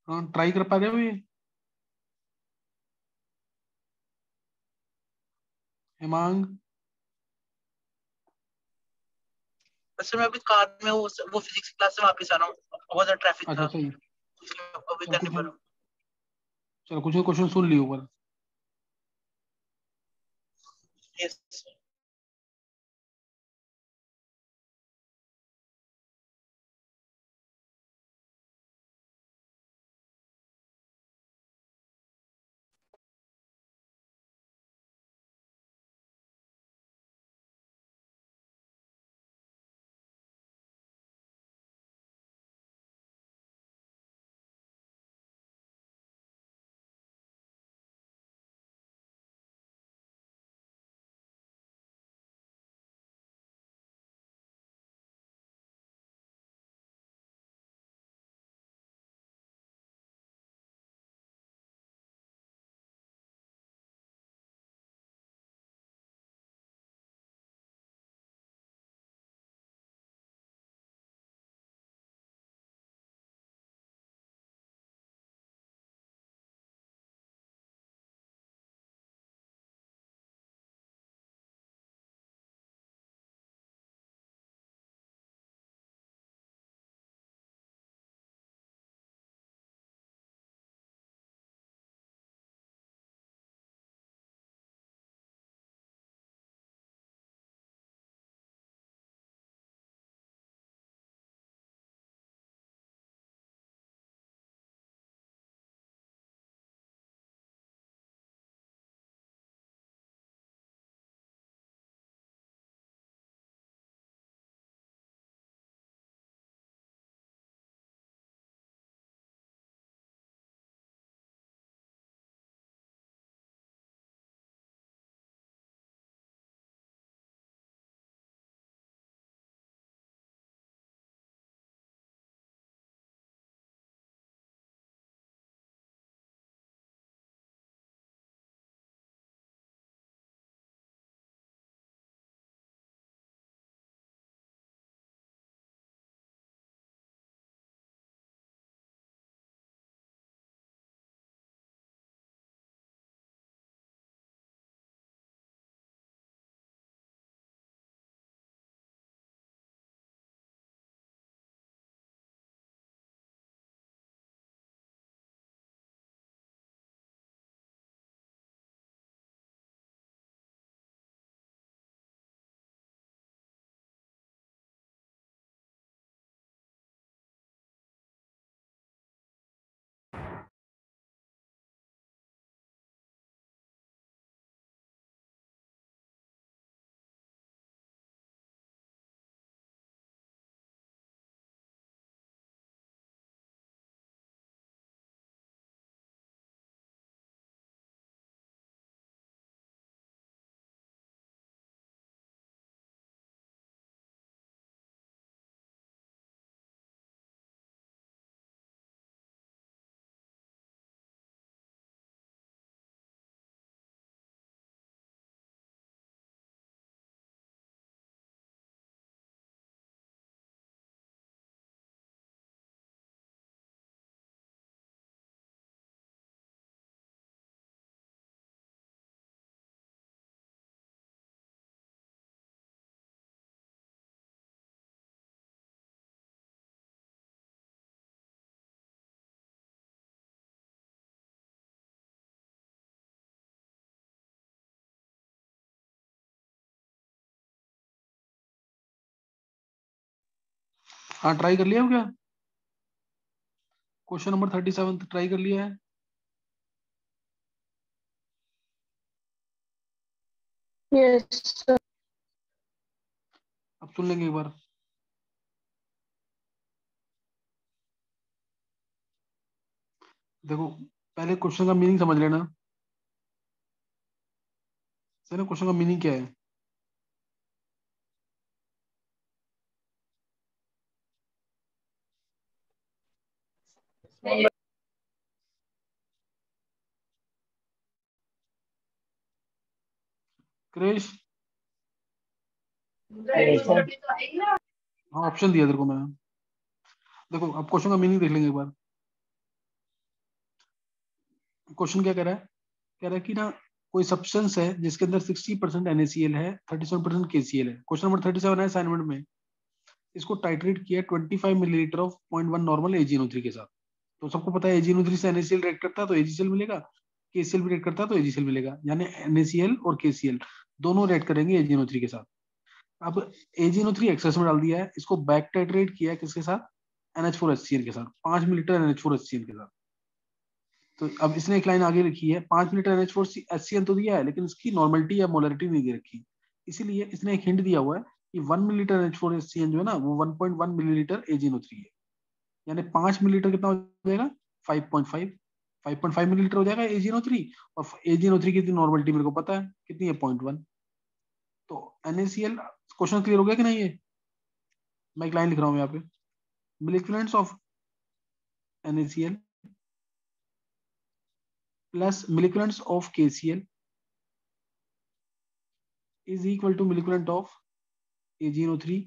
हाँ ट्राई कर पा रहे हो ये? हेमांग। वैसे मैं अभी कार में हूँ, वो फिजिक्स क्लास से वापस आ रहा हूँ, बहुत ज्यादा ट्रैफिक अच्छा था, सही। इसलिए अभी चलो कर नहीं कुछ, पा रहा हूँ। चलो कुछ क्वेश्चन सुन लियो पर। यस। हाँ ट्राई कर लिया हो क्या? क्वेश्चन नंबर 37 ट्राई कर लिया है? यस। अब सुन लेंगे एक बार। देखो पहले क्वेश्चन का मीनिंग समझ लेना। सर क्वेश्चन का मीनिंग क्या है? क्रिश। हाँ ऑप्शन दिया तेरे को मैं। देखो अब क्वेश्चन का मीनिंग देख लेंगे एक बार। क्वेश्चन क्या कह रहा है? कह रहा है कि ना कोई सब्सटेंस है जिसके अंदर 60% NaCl है, 37% KCl है। क्वेश्चन नंबर 37 है असाइनमेंट में। इसको टाइट्रेट किया 25 मिलीलीटर ऑफ 0.1 नॉर्मल AgNO3 के साथ। तो सबको पता है AgNO3 से NaCl रिएक्ट करता है तो AgCl मिलेगा, KCl भी रिएक्ट करता है तो AgCl मिलेगा, यानी NaCl और KCl दोनों रिएक्ट करेंगे AgNO3 के साथ। अब AgNO3 एक्सेस में डाल दिया है, इसको बैक टाइट्रेट किया है किसके साथ? NH4HCl के साथ, 5 मिलीलीटर NH4HCl के साथ। तो अब इसने एक लाइन आगे लिखी है, 5 मिलीलीटर NH4HCl तो दिया है लेकिन इसकी नॉर्मलिटी या मोलरिटी नहीं दे रखी, इसीलिए इसने एक हिंट दिया हुआ है कि 1 मिलीलीटर NH4HCl जो है ना वो 1.1 मिलीलीटर AgNO3 है, यानी 5 मिलीलीटर कितना हो जाएगा? 5.5। 5.5 मिलीलीटर हो जाएगा AgNO3, और AgNO3 की नॉर्मलिटी मेरे को पता है कितनी है, 0.1। तो NaCl, क्वेश्चन क्लियर हो गया कि नहीं? है मैं एक लाइन लिख रहा हूँ यहाँ पे, molecules of NaCl plus molecules of KCl is equal to moleculant of AgNO3।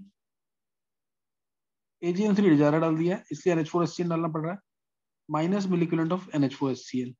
AgNO3 ज्यादा डाल दिया है इसलिए NH4HCl डालना पड़ रहा है, minus moleculant of NH4HCl,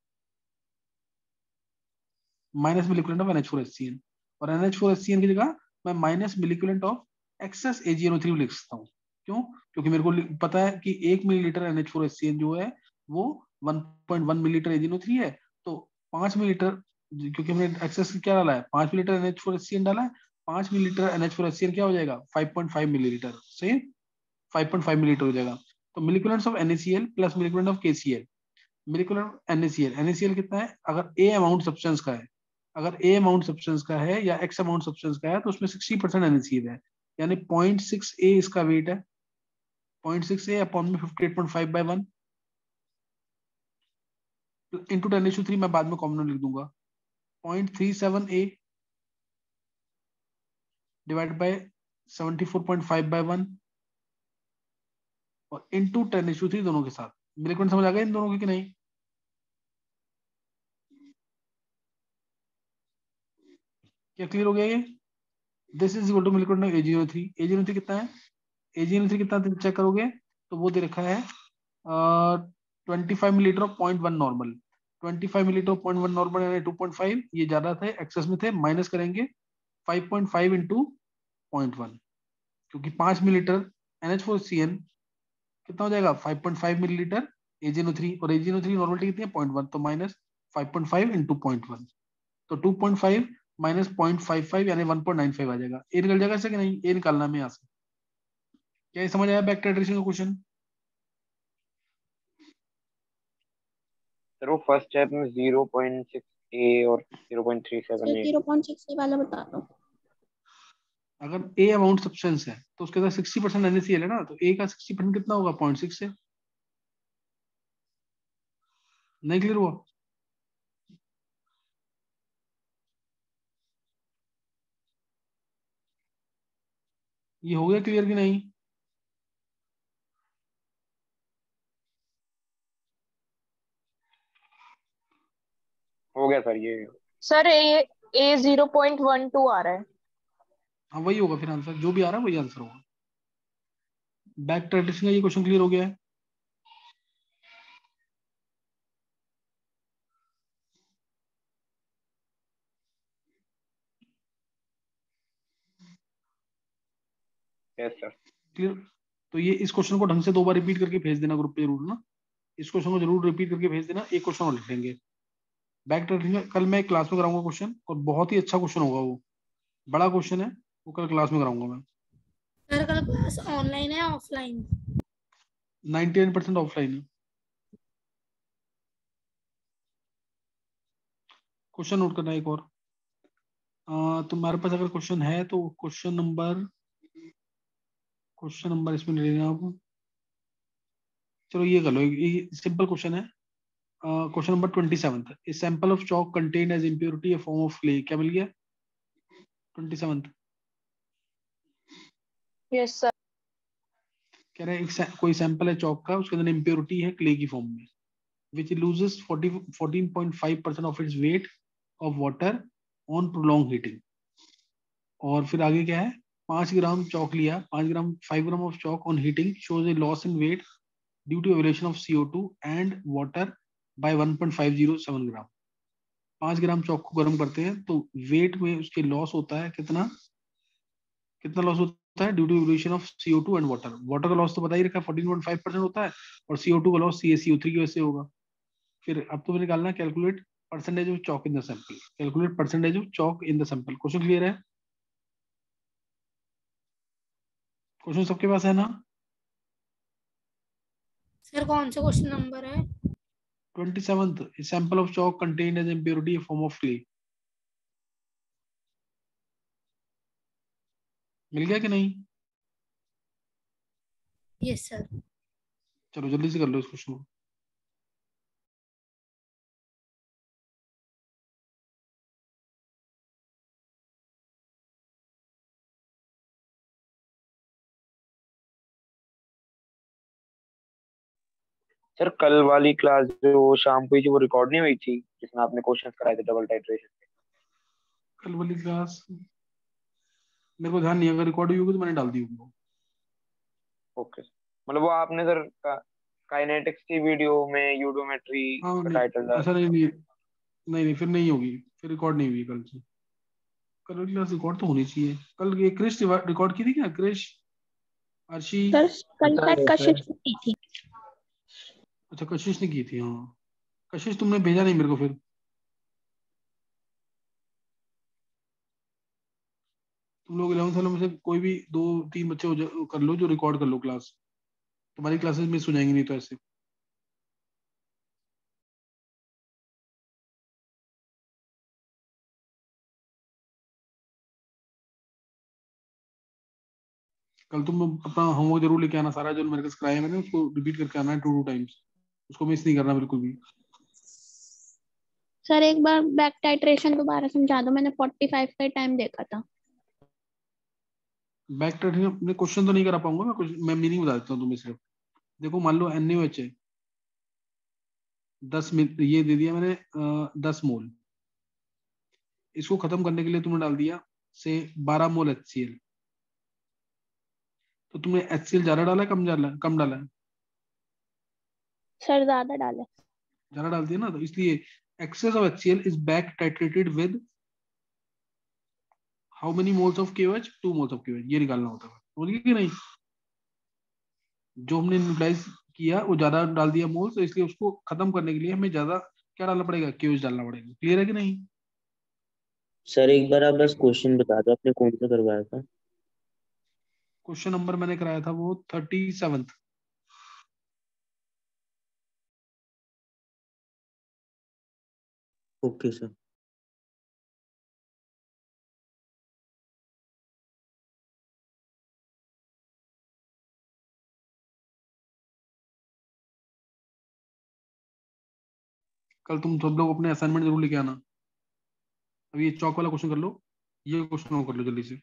minus moleculant of NH4HCl, और NH4HCl की जगह मैं minus moleculant of access AgNO3 लिख सकता हूँ। क्यों? क्योंकि मेरे को पता है कि 1 मिलीलीटर NH4HCl जो है वो 1.1 मिलीलीटर AgNO3 है, तो 5 मिलीलीटर, क्योंकि हमने एक्सेस क्या डाला है, 5 मिलीलीटर NH4HCl डाला है, 5 मिलीलीटर NH4HCl क्या हो जाएगा? 5.5 मिलीलीटर, सही, 5.5 मिलीलीटर हो जाएगा। तो molecules of NaCl plus moleculant of KCl, molecular NaCl कितना है? अगर A अमाउंट सब्सटेंस का है, अगर A अमाउंट सब्सटेंस का है या X अमाउंट सब्सटेंस का है तो उसमें 60% NaCl है, यानी 0.6 A इसका वेट है, 0.6 A अपॉन में 58.5/1 इंटू 10⁻³ मैं बाद में कॉमन लिख दूंगा, 0.37 A डिवाइड बाय 74.5/1 और इंटू 10⁻³ दोनों के साथ। मिलीकुएंट समझ आ गया इन दोनों की कि नहीं? क्या क्लियर हो गया ये? This is equal to milliequivalent of AgNO3। AgNO3 कितना है? AgNO3 कितना चेक करोगे तो वो दे रखा है 25 millilitre of 0.1 normal. 25 millilitre of 0.1 normal यानी 2.5, ये ज्यादा थे, एक्सेस में थे, माइनस करेंगे 5.5 इंटू 0.1, क्योंकि 5 मिलीलीटर NH4CN कितना हो जाएगा? 5.5 मिलीलीटर AgNO3, और AgNO3 नॉर्मलिटी कितनी है? 0.1, तो माइनस 5.5 इंटू 0.1, तो 2.5 माइनस 0.55 यानी 1.95 आ जाएगा। ए निकल जाएगा ऐसे कि नहीं? ए निकालना में यहाँ से। क्या ये समझ आया बैक टाइट्रेशन का क्वेश्चन? सर वो फर्स्ट स्टेप में 0.6 A और 0.37 A। 0.6 वाला बता दो। अगर ए अमाउंट सब्सटेंस है तो उसके अंदर 60% NaCl है ना, तो ए का 60% कितना होगा? 0.6 से। नहीं क्लियर हुआ? ये हो गया क्लियर कि नहीं? हो गया सर ये। सर ए 0.12 आ रहा है। हाँ वही होगा फिर आंसर, जो भी आ रहा है वही आंसर होगा। बैक टाइट्रेशन का ये क्वेश्चन क्लियर हो गया है? Yes sir. क्लियर? तो ये इस क्वेश्चन को ढंग से 2 बार रिपीट करके भेज देना ग्रुप पे जरूर ना, इस क्वेश्चन को जरूर रिपीट करके भेज देना, एक क्वेश्चन और लिख लेंगे। बैक टाइट्रेशन कल मैं क्लास में कराऊंगा क्वेश्चन, और बहुत ही अच्छा क्वेश्चन होगा, वो बड़ा क्वेश्चन है, वो कल क्लास में कराऊंगा मैं। सर कल क्लास ऑनलाइन है ऑफलाइन? 99% ऑफलाइन है। क्वेश्चन नोट करना एक और, तुम्हारे पास अगर क्वेश्चन है तो क्वेश्चन नंबर इसमें ले लेना आप। चलो ये कर लो, ये सिंपल क्वेश्चन है। Question number 27, a sample of chalk contained as impurity a form of clay, क्या मिल गया? 27 यस सर। कह रहे हैं कोई सैंपल है चौक का, उसके अंदर इम्प्योरिटी है क्ले की फॉर्म में, which loses 14.5% of its weight of water on prolong heating. और फिर आगे क्या है? 5 ग्राम चौक लिया, 5 gram of chalk on heating shows a loss in weight due to evolution of CO2 and water by 1.507 gram. 5 gram chalk को गर्म करते हैं तो वेट में उसके लॉस होता है कितना, कितना लॉस होता है due to evolution of CO2 and water. Water का लॉस तो बता ही रखा है 14.5% होता है, और CO2 का लॉस CaCO3 की वजह से होगा। फिर अब तुम्हें निकालना है calculate percentage of chalk in the sample. Calculate percentage of chalk in the sample. Question clear है? क्वेश्चन सबके पास है ना? सर कौन सा क्वेश्चन नंबर है? 27th, sample of chalk contained as impurity form of clay. मिल गया कि नहीं? Yes sir. चलो जल्दी से कर लो इस क्वेश्चन को। सर कल वाली क्लास जो शाम को हुई थी वो रिकॉर्ड नहीं हुई थी, जिसमें आपने क्वेश्चंस कराए थे डबल टाइट्रेशन के? कल वाली क्लास मेरे को ध्यान नहीं है, अगर रिकॉर्ड हुई होगी तो मैंने डाल दी होगी। ओके, मतलब वो आपने सर काइनेटिक्स की वीडियो में यूडोमेट्री हाँ का नहीं, टाइटल डाल। ऐसा नहीं नहीं नहीं नहीं, फिर नहीं होगी, फिर रिकॉर्ड नहीं हुई कल से। कल वाली क्लास रिकॉर्ड तो होनी चाहिए। कल ये क्रिश रिकॉर्ड की थी क्या? क्रिश, अर्शी? सर कल शायद कशिश की थी। अच्छा कशिश ने की थी, हाँ। कशिश तुमने भेजा नहीं मेरे को फिर। तुम लोग 11th वालों में से कोई भी 2-3 बच्चे कर लो जो रिकॉर्ड कर लो क्लास। तुम्हारी क्लासेस मिस हो जाएंगी नहीं तो ऐसे। कल तुम अपना होमवर्क जरूर लेके आना, सारा जो मेरे को कराया है मैंने उसको रिपीट करके आना है 2 टाइम्स। उसको मिस नहीं करना बिल्कुल भी। सर एक बार बैक टाइट्रेशन दोबारा समझा दो, मैंने 45 का टाइम देखा था। बैक ट्रेडिंग में क्वेश्चन तो नहीं करा पाऊंगा मैं, कुछ मैं मीनिंग बता देता हूँ तुम्हें सिर्फ। देखो मान लो NaOH है 10 ये दे दिया मैंने 10 मोल। इसको खत्म करने के लिए तुमने डाल दिया से 12 मोल HCl। तो तुमने HCl ज्यादा डाला है कम डाला है? सर ज्यादा डाले। ज्यादा डाल दिया ना, तो इसलिए excess of HCl is back titrated with how many moles of KOH, 2 moles of KOH। ये निकालना होता है, समझ गए कि नहीं? जो हमने न्यूट्रलाइज किया वो ज्यादा डाल दिया मोल्स, तो इसलिए उसको खत्म करने के लिए हमें ज्यादा क्या डालना पड़ेगा, KOH डालना पड़ेगा। क्लियर है कि नहीं? सर एक बार आप बस क्वेश्चन बता दो आपने कौन सा करवाया था? क्वेश्चन नंबर मैंने कराया था वो 37th। Okay sir. कल तुम सब लोग अपने असाइनमेंट जरूर लेके आना। अभी ये चौक वाला क्वेश्चन कर लो, ये क्वेश्चन कर लो जल्दी से।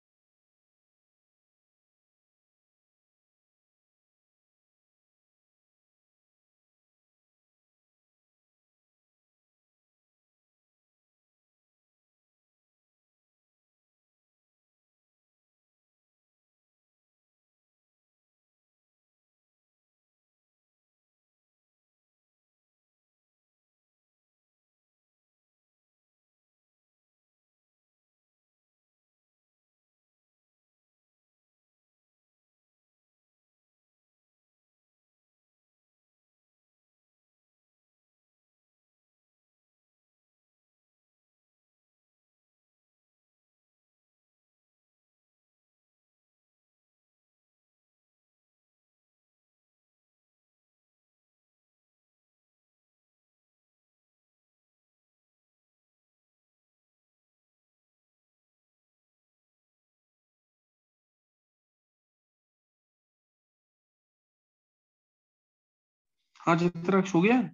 हाँ चित्रक्ष हो गया।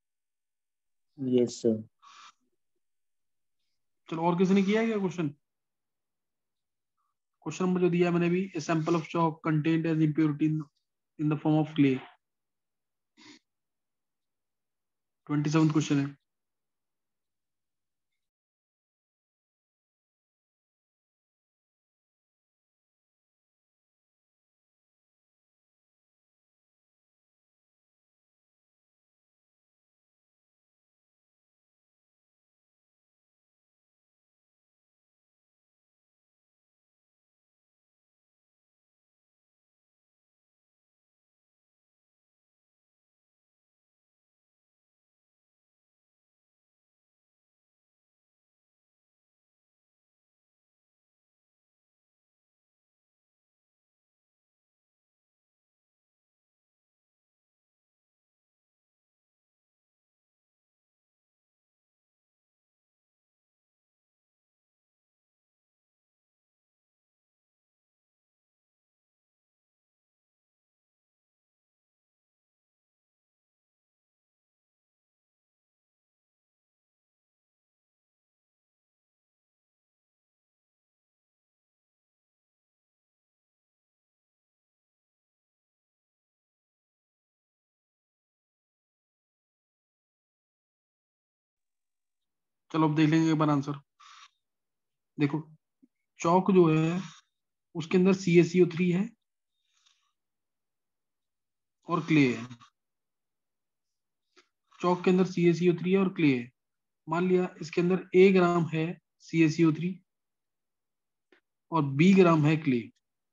Yes sir. चलो और किसी ने किया है क्या क्वेश्चन? क्वेश्चन नंबर जो दिया है मैंने भी, sample of chalk contained as impurity in the form of clay. 27th question है। चलो अब देख लेंगे एक बार आंसर। देखो चौक जो है उसके अंदर CaCO3 है और क्ले है। चौक के अंदर CaCO3 है और क्ले है। मान लिया इसके अंदर A ग्राम है CaCO3 और B ग्राम है क्ले।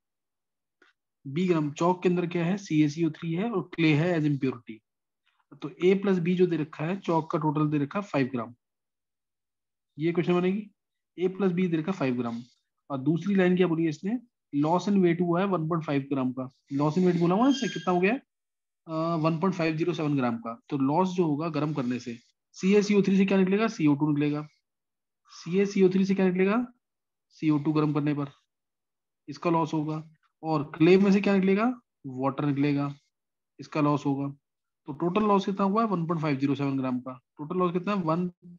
B ग्राम, चौक के अंदर क्या है, CaCO3 है और क्ले है एज इम्प्योरिटी। तो A प्लस B जो दे रखा है, चौक का टोटल दे रखा है 5 ग्राम। ये क्वेश्चन बनेगी, A प्लस B दे रखा 5 ग्राम। और दूसरी लाइन क्या बोली है इसने, लॉस इन वेट हुआ है 1.5 ग्राम का। लॉस इन वेट बोला हुआ इससे कितना हो गया, 1.507 ग्राम का। तो लॉस जो होगा गर्म करने से, CaCO3 से क्या निकलेगा, CO2 निकलेगा। CaCO3 से क्या निकलेगा, CO2 गर्म करने पर, इसका लॉस होगा। और क्ले में से क्या निकलेगा, वाटर निकलेगा, इसका लॉस होगा। तो टोटल लॉस कितना हुआ है, 1.507 ग्राम का। टोटल लॉस कितना है,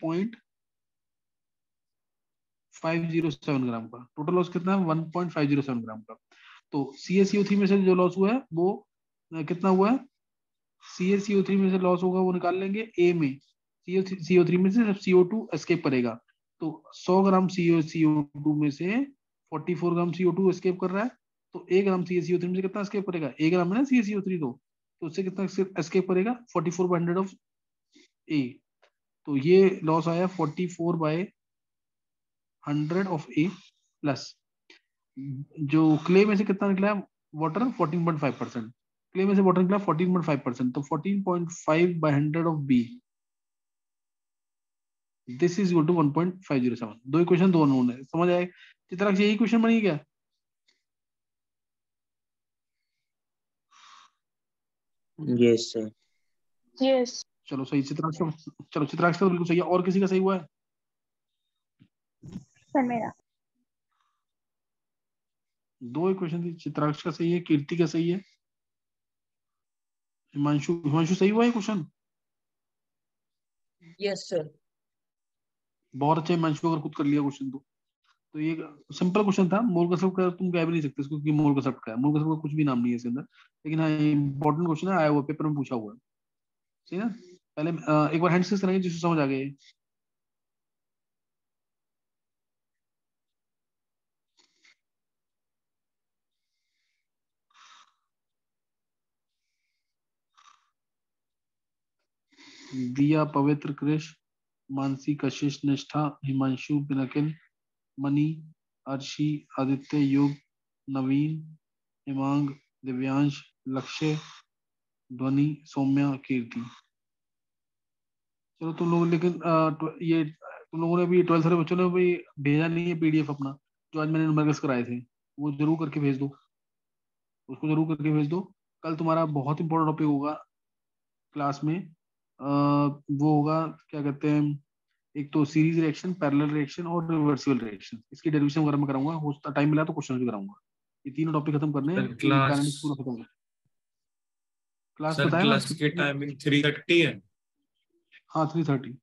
1.507 ग्राम का। टोटल लॉस कितना है, 1.507 ग्राम का। तो CaCO3 में से जो लॉस हुआ है वो कितना हुआ है, CaCO3 में से लॉस होगा वो निकाल लेंगे A में। CO3 में से CO2 एस्केप करेगा। तो 100 ग्राम CO2 में से 44 ग्राम CO2 एस्केप कर रहा है। तो 1 ग्राम CaCO3 में से कितना एस्केप करेगा, 1 ग्राम है ना CaCO3, तो उससे कितना एस्केप करेगा, 44/100 ऑफ A। तो ये लॉस आया 44/100 ऑफ A प्लस जो क्ले में से कितना निकला, वाटर 14.5%। क्ले में से वाटर निकला 14.5%। तो 14.5/100 of B, this is equal to 1.507। दो इक्वेशन दोनों ने समझ आए। चित्राक्षी यही क्वेश्चन बनी क्या, यस सर। यस चलो सही, चित्राक्षी, चलो चित्राक्षी तो बिल्कुल सही है। और किसी का सही हुआ है, सर मेरा दो इक्वेशन थी, चित्राक्षी का सही है, कीर्ति का सही है, हिमांशु, हिमांशु सही हुआ है क्वेश्चन। Yes sir. बहुत अच्छा हिमांशु, अगर खुद कर लिया क्वेश्चन तो ये सिंपल क्वेश्चन था। मोल कसब का तुम कह भी नहीं सकते इसको, क्योंकि मोल कसब का है, मोल कसब का कुछ भी नाम नहीं है इसके अंदर। लेकिन हाँ इंपॉर्टेंट क्वेश्चन है, आया हुआ पेपर में पूछा हुआ है। सही ना। पहले एक बार हैंड करेंगे जिसको समझ आ गया। दिया, पवित्र, कृष, मानसी, कशिश, निष्ठा, हिमांशु, पिनकिन, मनी, अर्शी, आदित्य, युग, नवीन, हिमांग, दिव्यांश, लक्ष्य, ध्वनि, सौम्या, कीर्ति। चलो तुम लोग, लेकिन ये तुम लोगों ने भी 12th वाले बच्चों ने भी भेजा नहीं है PDF अपना, जो आज मैंने न्यूमेरिकल्स कराए थे, वो जरूर करके भेज दो, उसको जरूर करके भेज दो। कल तुम्हारा बहुत इंपॉर्टेंट टॉपिक होगा क्लास में, वो होगा क्या कहते हैं, एक तो सीरीज रिएक्शन, पैरेलल रिएक्शन और रिवर्सिबल रिएक्शन। इसकी डेरिवेशन वगैरह में कराऊंगा, हो टाइम मिला तो क्वेश्चन भी कराऊंगा। ये तीनों टॉपिक खत्म करने हैं, फिर काइनेटिक्स पूरा खत्म कर। क्लास सर बताया क्लास की टाइमिंग 3:30 है। हाँ 3:30।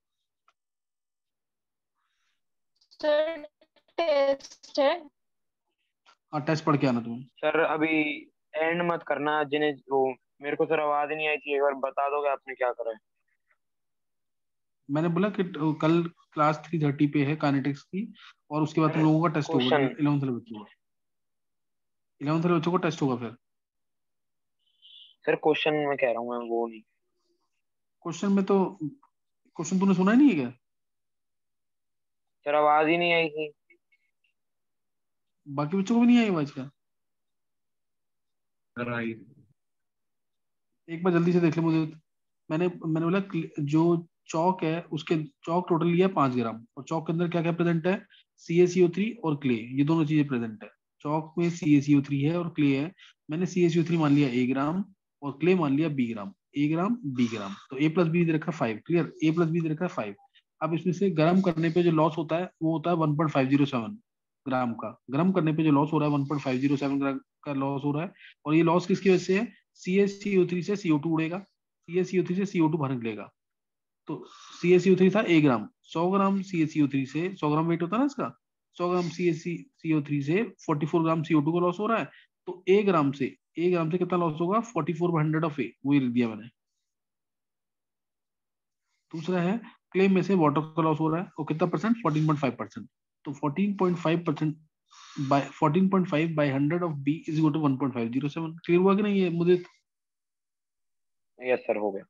सर टेस्ट है। हाँ टेस्ट पढ़ के आना तुम्हें। सर अभी एंड मत करना, जिन्हें वो, मेरे को सर आवाज नहीं आई थी, एक बार बता दोगे आपने क्या करा है। मैंने बोला कि कल क्लास 3:30 पे है काइनेटिक्स की, और उसके बाद तुम लोगों का टेस्ट होगा, क्वेश्चन 11th वाले बच्चों का, 11th वाले बच्चों का टेस्ट होगा फिर। सर क्वेश्चन में कह रहा हूँ मैं, वो नहीं। क्वेश्चन में तो, क्वेश्चन तूने सुना ही नहीं है क्या, सर आवाज ही नहीं आई थी। बाकी बच्चों को भी नहीं आई आवाज क्या, एक बार जल्दी से देख ले मुझे। मैंने बोला जो चौक है उसके, चौक टोटल लिया 5 ग्राम, और चौक के अंदर क्या क्या प्रेजेंट है, CaCO3 और क्ले, ये दोनों चीजें प्रेजेंट है। चौक में CaCO3 है और क्ले है। मैंने CaCO3 मान लिया A ग्राम और क्ले मान लिया B gram, A gram B ग्राम। तो A प्लस बी दे रखा 5, क्लियर, A प्लस बी दे रखा 5। अब इसमें से गर्म करने पे जो लॉस होता है वो होता है 1.507 ग्राम का। गर्म करने पे जो लॉस हो रहा है 1.507 ग्राम का लॉस हो रहा है। और ये लॉस किसकी वजह से है, CaCO3 से CO2 उड़ेगा, CaCO3 से CO2 बाहर निकलेगा। तो CaCO3 था A ग्राम, 100 ग्राम CaCO3 से, 100 ग्राम वेट होता है ना इसका, 100 ग्राम CaCO3 से 44 ग्राम CO2 का लॉस हो रहा है। तो A ग्राम से कितना लॉस होगा, 44/100 ऑफ A, वो लिख दिया मैंने। दूसरा है क्ले में से वाटर का लॉस हो रहा है, और कितना परसेंट? 14.5%। तो 14.5% by 14.5 by 100 of B is equal to 1.507। Clear हुआ कि नहीं ये मुझे? यस सर, हो गया।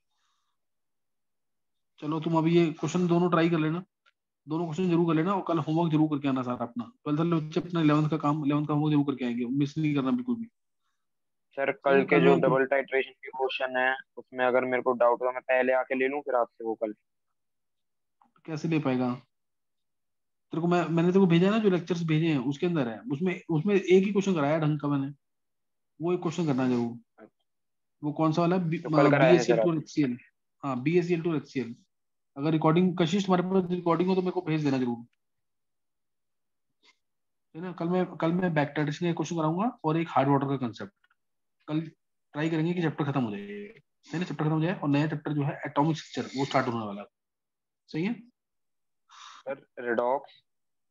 चलो तुम अभी ये क्वेश्चन दोनों ट्राई कर लेना, दोनों क्वेश्चन जरूर कर लेना, और कल होमवर्क जरूर करके आना सारा अपना। 12th वाले बच्चे अपना 11th का काम, 11th का होमवर्क जरूर करके आएंगे, मिस नहीं करना बिल्कुल भी। सर ठीक कल है, के कल जो मैं डबल टाइट्रेशन के क्वेश्चन है उसमें अगर मेरे को डाउट हो मैं पहले आके ले लूं फिर आपसे वो कल। कैसे ले पाएगा? तेरे को मैंने तेरे को भेजा है ना, जो लेक्चर्स भेजे हैं उसके अंदर है, उसमें उसमें एक ही क्वेश्चन कराया ढंग का मैंने, वो एक क्वेश्चन करना जरूर। वो कौन सा वाला? तो कल बी कराए हैं S C L sir two आपने? H C L. हाँ, B S C L two H C L. अगर रिकॉर्डिंग, कशिश तुम्हारे पास रिकॉर्डिंग हो तो मेरे को भेज देना जरूर, है ना? कल मैं बैक टाइट्रेशन का क्वेश्चन कराऊंगा, और एक हार्ड वाटर का कंसेप्ट। कल ट्राई करेंगे कि चैप्टर खत्म हो जाए, है ना? चैप्टर खत्म हो जाए और नया चैप्टर जो है एटॉमिक स्ट्रक्चर वो स्टार्ट होने वाला है। सही है? Sir redox?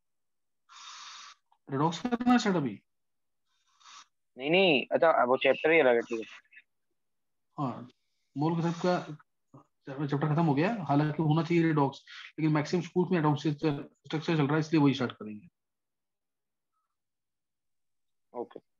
रिडॉक्स करना है स्टार्ट अभी? नहीं नहीं, अच्छा वो चैप्टर ही अलग है, ठीक है। हाँ, मोल कंसेप्ट का चैप्टर खत्म हो गया है। हालांकि होना चाहिए रिडॉक्स, लेकिन मैक्सिमम स्कूल्स में एटॉमिक स्ट्रक्चर चल रहा है, इसलिए वही स्टार्ट करेंगे। ओके।